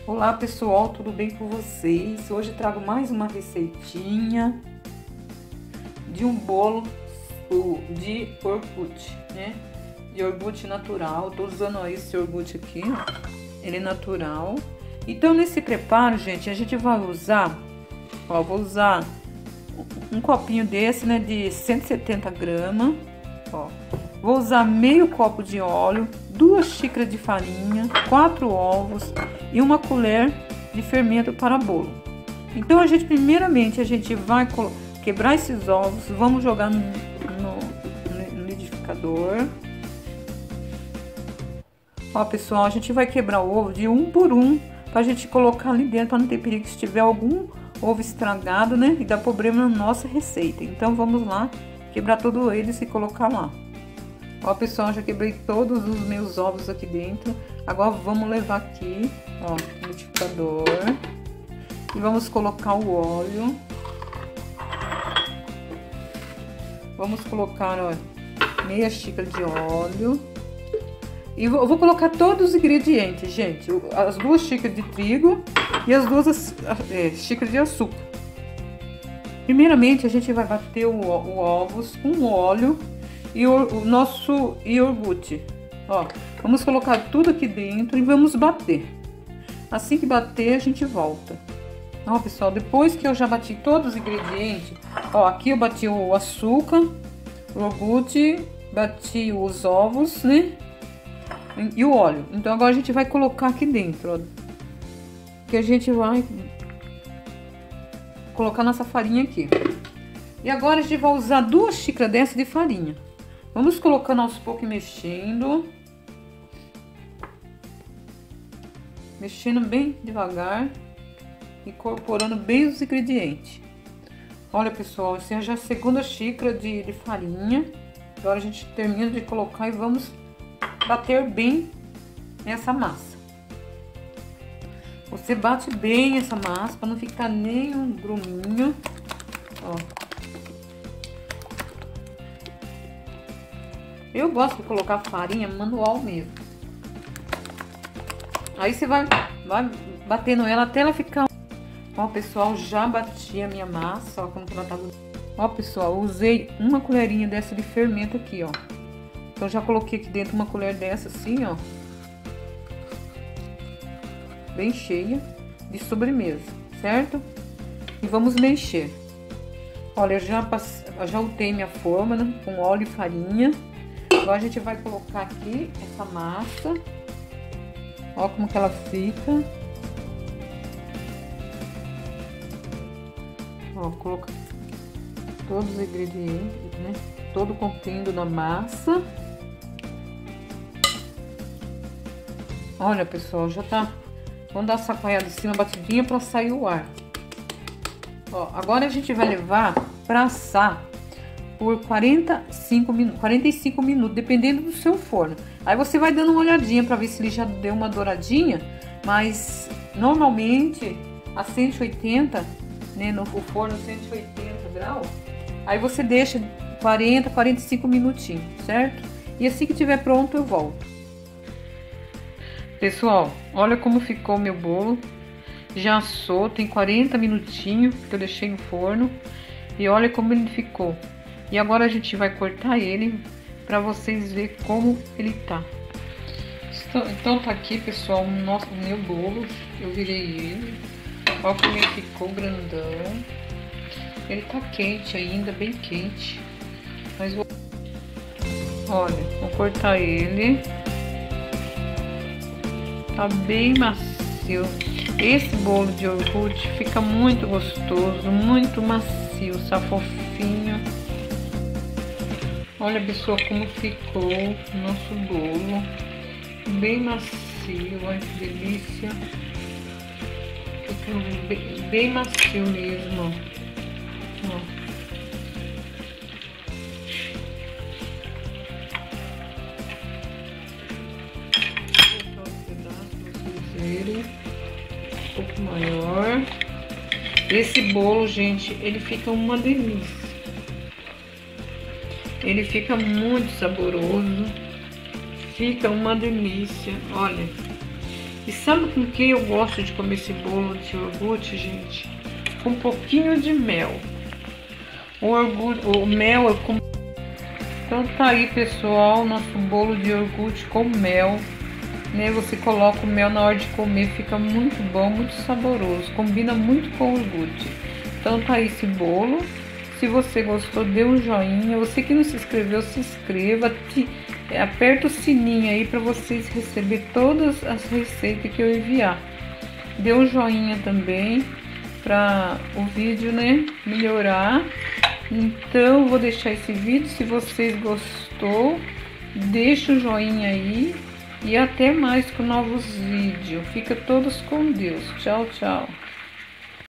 Olá pessoal, tudo bem com vocês? Hoje trago mais uma receitinha de um bolo de iogurte, né? De iogurte natural. Tô usando esse iogurte aqui, ele é natural. Então nesse preparo, gente, a gente vai usar, vou usar um copinho desse, né, de 170 gramas, Vou usar meio copo de óleo, 2 xícaras de farinha, 4 ovos e 1 colher de fermento para bolo. Então primeiramente a gente vai quebrar esses ovos, vamos jogar no liquidificador. Ó, pessoal, a gente vai quebrar o ovo de um por um pra gente colocar ali dentro, para não ter perigo se tiver algum ovo estragado, né, e dar problema na nossa receita. Então vamos lá quebrar todos eles e colocar lá. Ó, pessoal, já quebrei todos os meus ovos aqui dentro. Agora vamos levar aqui, ó, no liquidificador e vamos colocar o óleo. Vamos colocar, ó, meia xícara de óleo. E eu vou colocar todos os ingredientes, gente. As 2 xícaras de trigo e as 2 xícaras de açúcar. Primeiramente, a gente vai bater o ovos com o óleo e o nosso iogurte. Ó, vamos colocar tudo aqui dentro e vamos bater. Assim que bater, a gente volta. Ó, pessoal, depois que eu já bati todos os ingredientes, ó, aqui eu bati o açúcar, o iogurte, bati os ovos, né? E o óleo. Então agora a gente vai colocar aqui dentro, ó, que a gente vai colocar nossa farinha aqui. E agora a gente vai usar 2 xícaras dessa de farinha. Vamos colocando aos poucos e mexendo. Mexendo bem devagar. Incorporando bem os ingredientes. Olha, pessoal, essa já é a 2ª xícara de farinha. Agora a gente termina de colocar e vamos bater bem essa massa. Você bate bem essa massa para não ficar nenhum gruminho. Ó. Eu gosto de colocar farinha manual mesmo. Aí você vai batendo ela até ela ficar... Ó, pessoal, já bati a minha massa, ó, como que ela tá... Ó, pessoal, usei 1 colherinha dessa de fermento aqui, ó. Então, já coloquei aqui dentro 1 colher dessa assim, ó. Bem cheia de sobremesa, certo? E vamos mexer. Olha, eu já untei minha forma, né, com óleo e farinha. Agora a gente vai colocar aqui essa massa. Ó como que ela fica. Ó, colocar todos os ingredientes, né? Todo contendo na massa. Olha, pessoal, já tá... Vamos dar uma sacoalhada em cima, batidinha, para sair o ar. Ó, agora a gente vai levar para assar por 45 minutos, dependendo do seu forno. Aí você vai dando uma olhadinha para ver se ele já deu uma douradinha, mas normalmente a 180, né, no forno 180 graus, aí você deixa 45 minutinhos, certo? E assim que tiver pronto eu volto. Pessoal, olha como ficou meu bolo. Já assou, tem 40 minutinhos que eu deixei no forno. E olha como ele ficou. E agora a gente vai cortar ele para vocês verem como ele tá. Então tá aqui, pessoal, o meu bolo. Eu virei ele. Olha como ele ficou grandão. Ele tá quente ainda, bem quente. Mas vou... Olha, vou cortar ele. Tá bem macio. Esse bolo de iogurte fica muito gostoso, muito macio, tá fofinho. Olha, pessoal, como ficou o nosso bolo. Bem macio, olha que delícia. Fica bem macio mesmo. Ó. Um pouco maior. Esse bolo, gente, ele fica uma delícia. Ele fica muito saboroso. Fica uma delícia. Olha, E sabe com que eu gosto de comer esse bolo de iogurte, gente? Com um pouquinho de mel. O mel é com... Então tá aí, pessoal, nosso bolo de iogurte com mel, né? Você coloca o mel na hora de comer, fica muito bom, muito saboroso, combina muito com o iogurte. Então tá aí esse bolo. Se você gostou, dê um joinha. Você que não se inscreveu, se inscreva. Aperta o sininho aí para vocês receber todas as receitas que eu enviar. Dê um joinha também para o vídeo, né, melhorar. Então vou deixar esse vídeo. Se vocês gostou, deixa o joinha aí e até mais com novos vídeos. Fica todos com Deus. Tchau, tchau.